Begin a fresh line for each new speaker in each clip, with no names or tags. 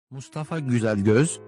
Mustafa Güzelgöz,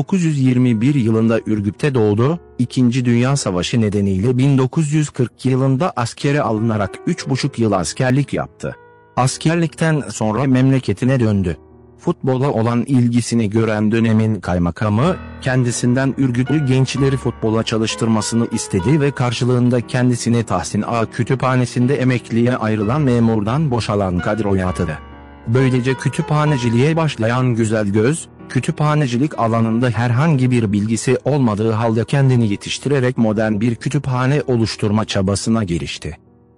1921 yılında Ürgüp'te doğdu, İkinci Dünya Savaşı nedeniyle 1940 yılında askere alınarak 3,5 yıl askerlik yaptı. Askerlikten sonra memleketine döndü. Futbola olan ilgisini gören dönemin kaymakamı, kendisinden Ürgüplü gençleri futbola çalıştırmasını istedi ve karşılığında kendisine Tahsin Ağa Kütüphanesi'nde emekliye ayrılan memurdan boşalan kadroya atadı. Böylece kütüphaneciliğe başlayan Güzelgöz, kütüphanecilik alanında herhangi bir bilgisi olmadığı halde kendini yetiştirerek modern bir kütüphane oluşturma çabasına girişti.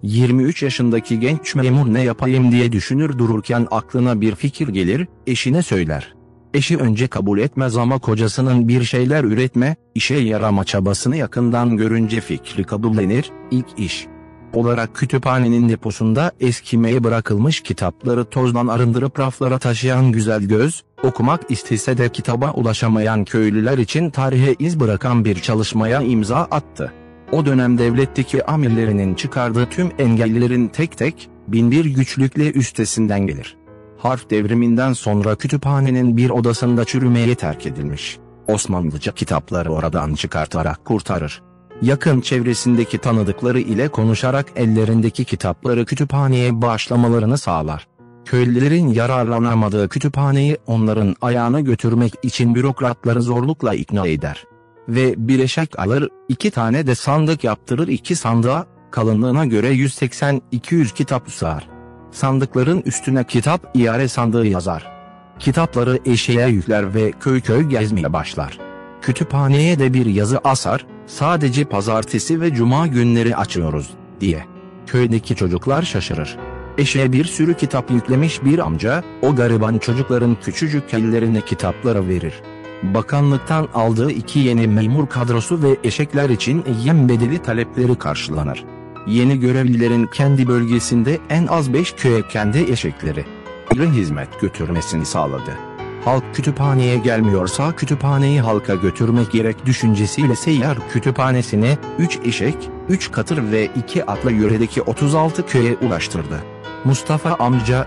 23 yaşındaki genç memur ne yapayım diye düşünür dururken aklına bir fikir gelir, eşine söyler. Eşi önce kabul etmez ama kocasının bir şeyler üretme, işe yarama çabasını yakından görünce fikri kabullenir. İlk iş olarak kütüphanenin deposunda eskimeye bırakılmış kitapları tozdan arındırıp raflara taşıyan Güzelgöz, okumak istese de kitaba ulaşamayan köylüler için tarihe iz bırakan bir çalışmaya imza attı. O dönem devletteki amirlerinin çıkardığı tüm engellerin tek tek, binbir güçlükle üstesinden gelir. Harf devriminden sonra kütüphanenin bir odasında çürümeye terk edilmiş Osmanlıca kitapları oradan çıkartarak kurtarır. Yakın çevresindeki tanıdıkları ile konuşarak ellerindeki kitapları kütüphaneye bağışlamalarını sağlar. Köylülerin yararlanamadığı kütüphaneyi onların ayağına götürmek için bürokratları zorlukla ikna eder. Ve bir eşek alır, 2 tane de sandık yaptırır, 2 sandığa, kalınlığına göre 180-200 kitap sığar. Sandıkların üstüne kitap iare sandığı yazar. Kitapları eşeğe yükler ve köy köy gezmeye başlar. Kütüphaneye de bir yazı asar, sadece pazartesi ve cuma günleri açıyoruz, diye. Köydeki çocuklar şaşırır. Eşeğe bir sürü kitap yüklemiş bir amca, o gariban çocukların küçücük ellerine kitapları verir. Bakanlıktan aldığı 2 yeni memur kadrosu ve eşekler için yem bedeli talepleri karşılanır. Yeni görevlilerin kendi bölgesinde en az 5 köye kendi eşekleri ile hizmet götürmesini sağladı. Halk kütüphaneye gelmiyorsa kütüphaneyi halka götürmek gerek düşüncesiyle seyyar kütüphanesine 3 eşek, 3 katır ve 2 atla yöredeki 36 köye ulaştırdı. Mustafa amca,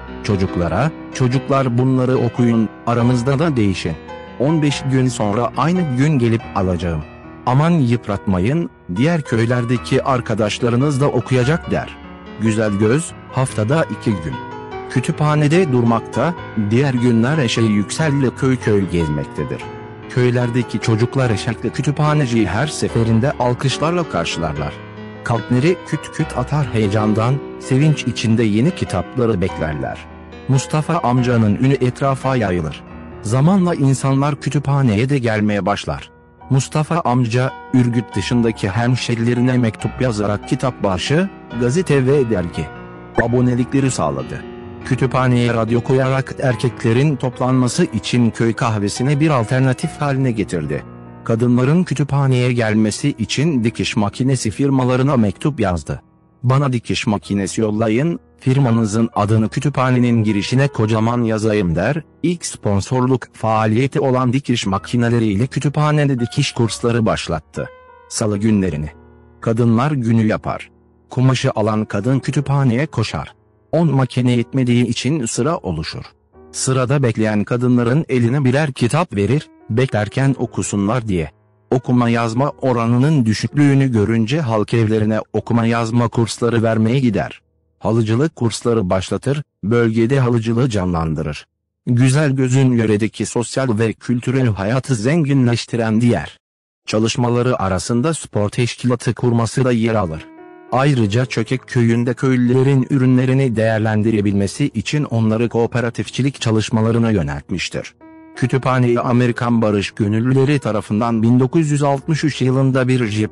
çocuklar bunları okuyun, aranızda da değişin. 15 gün sonra aynı gün gelip alacağım. Aman yıpratmayın, diğer köylerdeki arkadaşlarınız da okuyacak der. Güzelgöz, haftada 2 gün kütüphanede durmakta, diğer günler eşeği Yüksel'le köy köy gezmektedir. Köylerdeki çocuklar eşekle kütüphaneciyi her seferinde alkışlarla karşılarlar. Kalpleri küt küt atar heyecandan, sevinç içinde yeni kitapları beklerler. Mustafa amcanın ünü etrafa yayılır. Zamanla insanlar kütüphaneye de gelmeye başlar. Mustafa amca, Ürgüp dışındaki hemşerilerine mektup yazarak kitap bağışı, gazete ve dergi abonelikleri sağladı. Kütüphaneye radyo koyarak erkeklerin toplanması için köy kahvesine bir alternatif haline getirdi. Kadınların kütüphaneye gelmesi için dikiş makinesi firmalarına mektup yazdı. Bana dikiş makinesi yollayın, firmanızın adını kütüphanenin girişine kocaman yazayım der. İlk sponsorluk faaliyeti olan dikiş makineleriyle kütüphanede dikiş kursları başlattı. Salı günlerini kadınlar günü yapar. Kumaşı alan kadın kütüphaneye koşar. 10 makine yetmediği için sıra oluşur. Sırada bekleyen kadınların eline birer kitap verir, beklerken okusunlar diye. Okuma yazma oranının düşüklüğünü görünce halk evlerine okuma yazma kursları vermeye gider. Halıcılık kursları başlatır, bölgede halıcılığı canlandırır. Güzelgöz'ün yöredeki sosyal ve kültürel hayatı zenginleştiren diğer çalışmaları arasında spor teşkilatı kurması da yer alır. Ayrıca Çökek köyünde köylülerin ürünlerini değerlendirebilmesi için onları kooperatifçilik çalışmalarına yöneltmiştir. Kütüphaneyi Amerikan Barış Gönüllüleri tarafından 1963 yılında bir jip,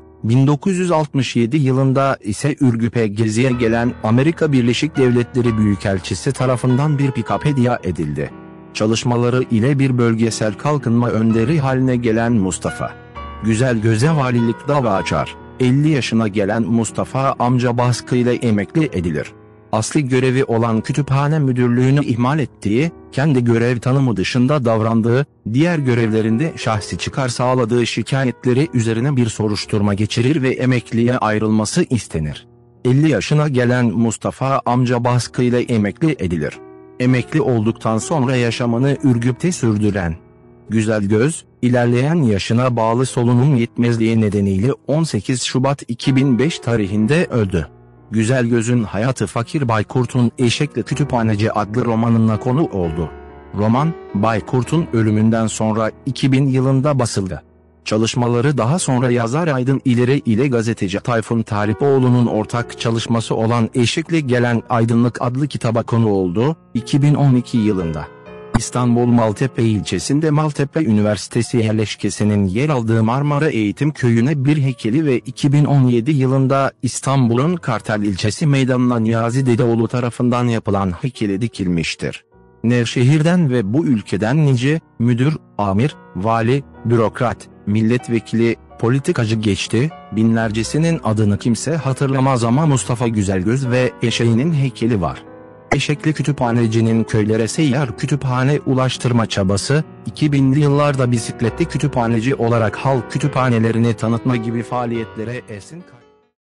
1967 yılında ise Ürgüp'e geziye gelen Amerika Birleşik Devletleri Büyükelçisi tarafından bir pikap hediye edildi. Çalışmaları ile bir bölgesel kalkınma önderi haline gelen Mustafa Güzelgöz'e valilik dava açar. 50 yaşına gelen Mustafa amca baskıyla emekli edilir. Asli görevi olan kütüphane müdürlüğünü ihmal ettiği, kendi görev tanımı dışında davrandığı, diğer görevlerinde şahsi çıkar sağladığı şikayetleri üzerine bir soruşturma geçirir ve emekliye ayrılması istenir. 50 yaşına gelen Mustafa amca baskıyla emekli edilir. Emekli olduktan sonra yaşamını Ürgüp'te sürdüren Güzelgöz, ilerleyen yaşına bağlı solunum yetmezliği nedeniyle 18 Şubat 2005 tarihinde öldü. Güzelgöz'ün hayatı Fakir Baykurt'un Eşekli Kütüphaneci adlı romanına konu oldu. Roman, Baykurt'un ölümünden sonra 2000 yılında basıldı. Çalışmaları daha sonra yazar Aydın İleri ile gazeteci Tayfun Talipoğlu'nun ortak çalışması olan Eşekli Gelen Aydınlık adlı kitaba konu oldu, 2012 yılında. İstanbul Maltepe ilçesinde Maltepe Üniversitesi yerleşkesinin yer aldığı Marmara Eğitim Köyü'ne bir heykeli ve 2017 yılında İstanbul'un Kartal ilçesi meydanına Niyazi Dedeoğlu tarafından yapılan heykeli dikilmiştir. Nevşehir'den ve bu ülkeden nice müdür, amir, vali, bürokrat, milletvekili, politikacı geçti, binlercesinin adını kimse hatırlamaz ama Mustafa Güzelgöz ve eşeğinin heykeli var. Eşekli Kütüphaneci'nin köylere seyyar kütüphane ulaştırma çabası, 2000'li yıllarda bisikletli kütüphaneci olarak halk kütüphanelerini tanıtma gibi faaliyetlere esin